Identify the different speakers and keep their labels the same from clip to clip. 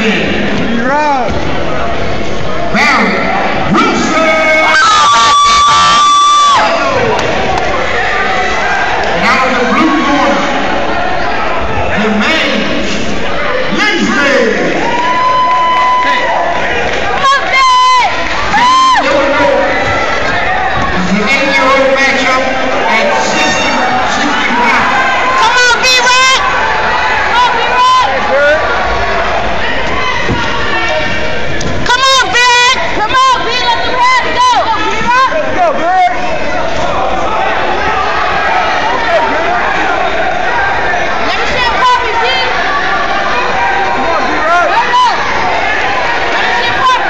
Speaker 1: Anthony.
Speaker 2: Right.
Speaker 1: Barry Wilson. And out of the blue corner, Jermaine Lindsay. It's an 8-year-old matchup at 60-65.
Speaker 3: Come on, B-Rod! Come on, B-Rod! Come on, Bird! Come on, B, let the rest go! B-Rod!
Speaker 2: Let's go, Bird.
Speaker 3: Let me see a puppy, B!
Speaker 2: Come on, B-Rod.
Speaker 3: Let me see a puppy!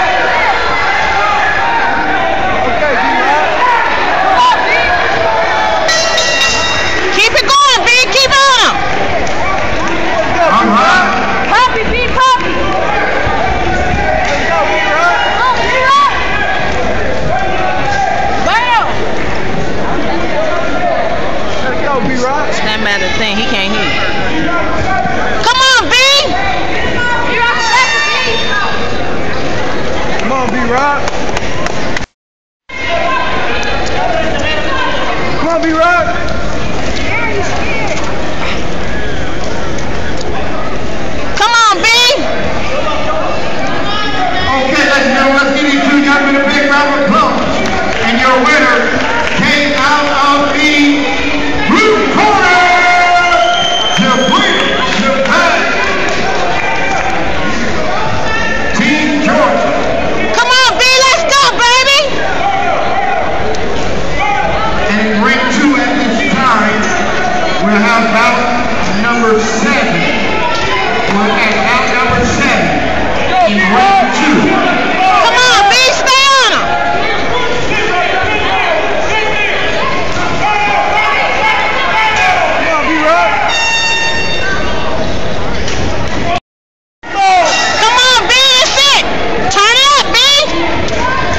Speaker 2: Okay, B-Rod.
Speaker 3: Come on, B! Keep it going, B! Keep on!
Speaker 2: Let's go,
Speaker 1: All
Speaker 2: B-Rod.
Speaker 1: right.
Speaker 3: Puppy, B, puppy!
Speaker 2: Let's go, B-Rod.
Speaker 3: Come on, B-Rod! Bam!
Speaker 2: Let's go, B-Rod.
Speaker 3: That man the thing, he can't hear you. Come on, B! B-Rod,
Speaker 2: Come on, B-Rod. Come on, B-Rod.
Speaker 3: come on, B!
Speaker 1: Okay, ladies and gentlemen, let's give these two young men a big round of applause. And your winner came out of the blue corner, Japan, Team Georgia.
Speaker 3: Come on, B, let's go, baby!
Speaker 1: And in ring 2 at this time, we'll have bout number 7. We're at bout number 7 in ring 2.
Speaker 3: Come on, B, stay on him!
Speaker 2: Come on, B-Rod.
Speaker 3: Come on, B, that's it! Turn it up, B!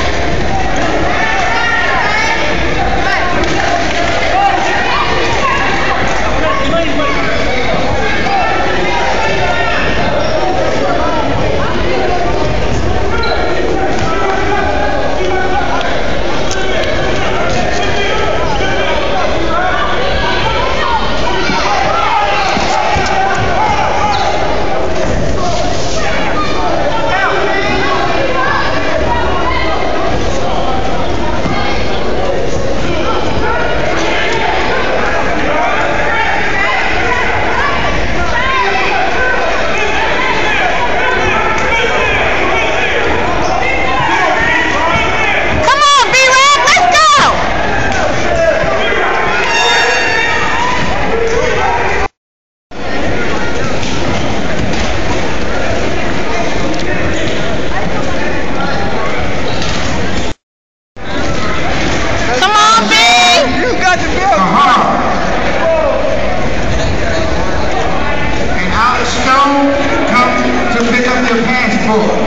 Speaker 3: Come on, B-Rod, let's go! Come on, B!
Speaker 2: You got the bill.
Speaker 1: And out of Stone come to pick up their passport.